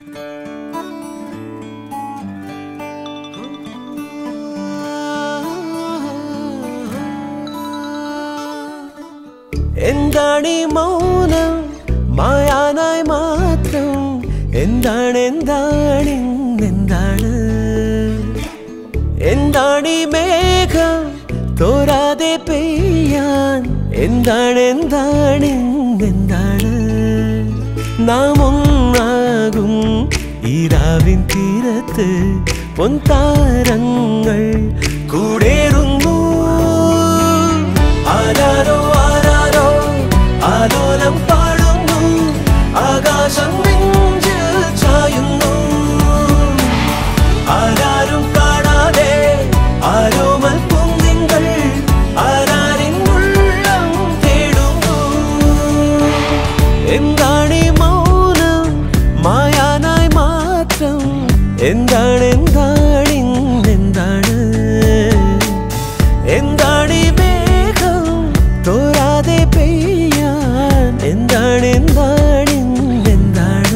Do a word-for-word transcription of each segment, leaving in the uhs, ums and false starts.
എന്താണീ മൗനം മായാനായി മാത്രം എന്താണ് എന്താണ് എന്താണ് എന്താണീ മേഘം തോരാതെ പെയ്യാൻ എന്താണ് എന്താണ് എന്താണ് നാം ഒന്നാകും ഈ രാവിൻ തീരത്ത് പൊൻതാരങ്ങൾ കൂടേറുന്നു ആരാരോ ആരാരോ ആലോലം പാടുന്നു ആകാശം നെഞ്ചിൽ ചായുന്നു ആരാരും കാണാതെ ആരോമൽ പൂന്തിങ്കൾ ആരാരിൻ ഉള്ളം തേടുന്നു എന്താണീ മൗനം മായാനായി മാത്രം എന്താണ് എന്താണ് എന്താണ് എന്താണീ മേഘം തോരാതെ പെയ്യാൻ എന്താണ് എന്താണ് എന്താണ്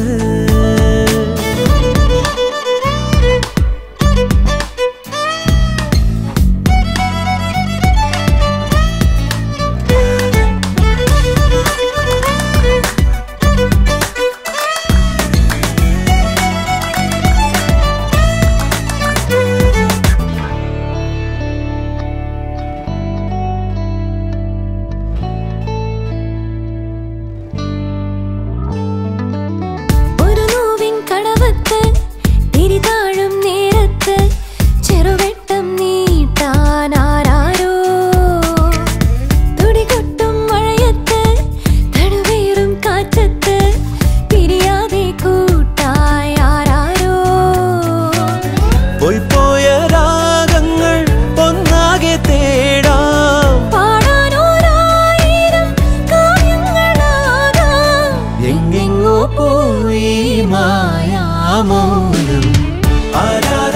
പോയി മായാമൗനം ആരാ